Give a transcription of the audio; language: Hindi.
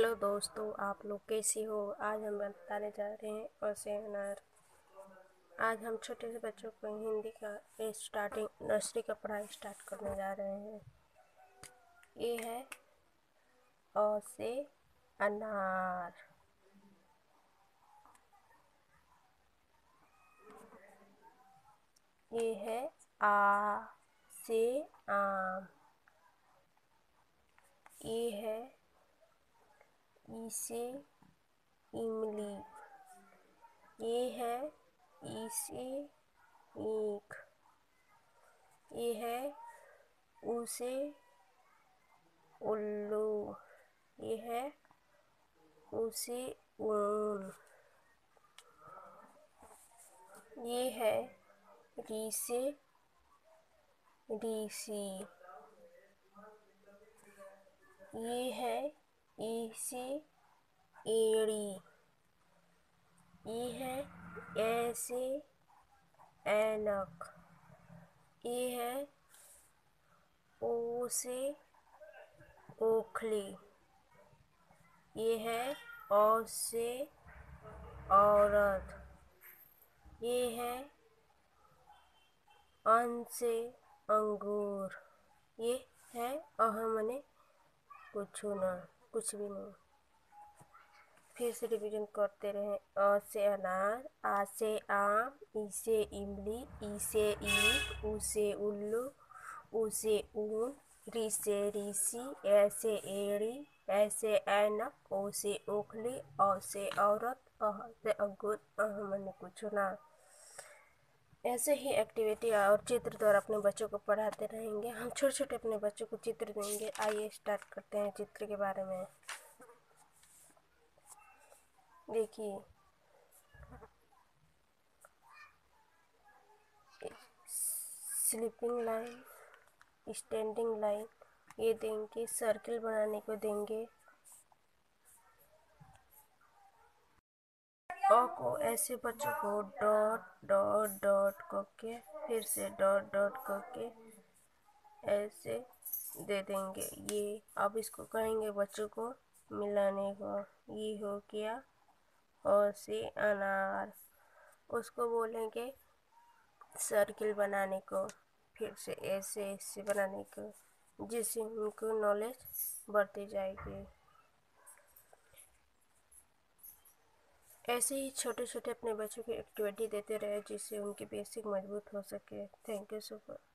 हेलो दोस्तों, आप लोग कैसे हो। आज हम बताने जा रहे हैं और अनार। आज हम छोटे से बच्चों को हिंदी का स्टार्टिंग नर्सरी का पढ़ाई स्टार्ट करने जा रहे हैं। ये है अ से अनार। ये है आ से आम। ये है ई से इमली। ये है ई से ईख। ये है ऊ से उल्लू। ये है ऊ से ऊन। ये है री से ऋषि। ये है ई से एड़ी। ये है ए से ऐनक। ये है ओ से ओखली। ये है औ से औरत। ये है अन से अंगूर। ये है मने कुछ भी नहीं। फिर से रिवीजन करते रहे। अ से अनार, आ से आम, ई से इमली, ई से ईख, ऊ से उल्लू, ऊ से ऊन, री से ऋषि, ए से एड़ी, ए से ऐनक, ओ से ओखली, औ से औरत, अह से अंगूर, मने कुछ ना। ऐसे ही एक्टिविटी और चित्र द्वारा अपने बच्चों को पढ़ाते रहेंगे। हम छोटे छोटे अपने बच्चों को चित्र देंगे। आइए स्टार्ट करते हैं चित्र के बारे में। देखिए, स्लीपिंग लाइन, स्टैंडिंग लाइन ये देंगे। सर्किल बनाने को देंगे। अ को ऐसे बच्चों को डॉट डॉट डॉट करके फिर से डॉट डॉट करके ऐसे दे देंगे। ये अब इसको कहेंगे बच्चों को मिलाने को। ये हो गया अ से अनार। उसको बोलेंगे सर्किल बनाने को, फिर से ऐसे ऐसे बनाने को, जिससे उनको नॉलेज बढ़ती जाएगी। ऐसे ही छोटे छोटे अपने बच्चों को एक्टिविटी देते रहे, जिससे उनकी बेसिक मजबूत हो सके। Thank you so much.